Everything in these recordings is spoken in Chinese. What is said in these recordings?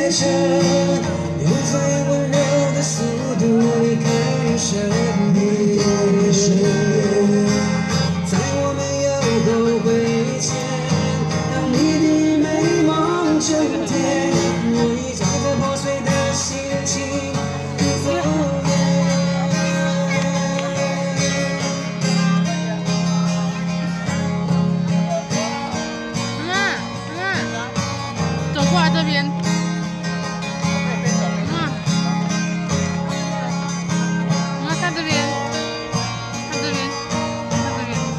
列车，用最温柔的速度离开你身边。在我没有后悔前，当你的美梦成甜，我已带着破碎的心情走远。 走过来这边。看这边，看这边，看这边。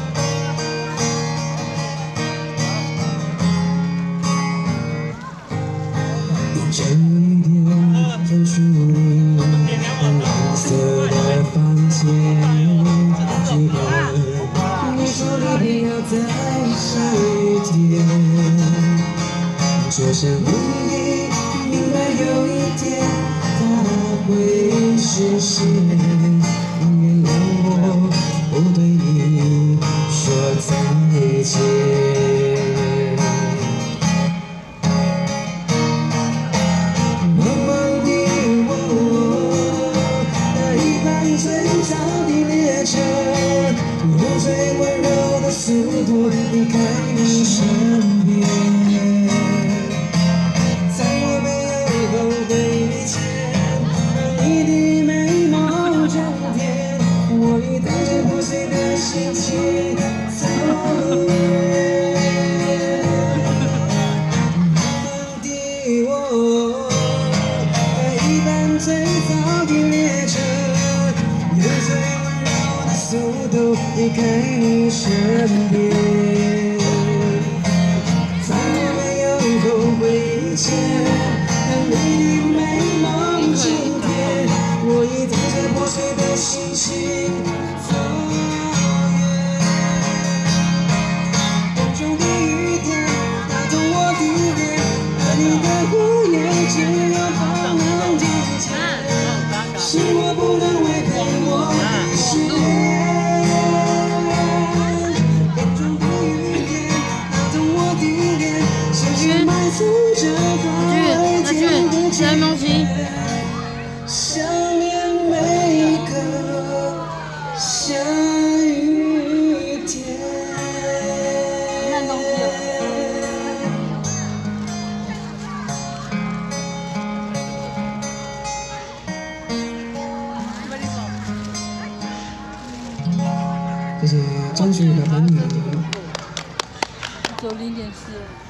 一整点专属你蓝色的房间，记得你说离别要再下雨天，就像你明白有一天它会实现。原谅我不对你说再见。最早的列车，用最温柔的速度离开你身边。在我没有后悔前，当你的美梦成甜，我已带着破碎的心情走远。梦的我，一班最早的列车。用最温柔的速度离开你身边，在我没有后悔前，当你的美梦成甜，我已带着破碎的心情走远。风中的雨点打动我的脸，而你的呼眼只有它能听见，是我不能违背。誓言，风中的雨点打动我的脸，深深埋藏着它未见的情缘。想念每个下雨天。谢谢张学友的《男女》。 走0.4。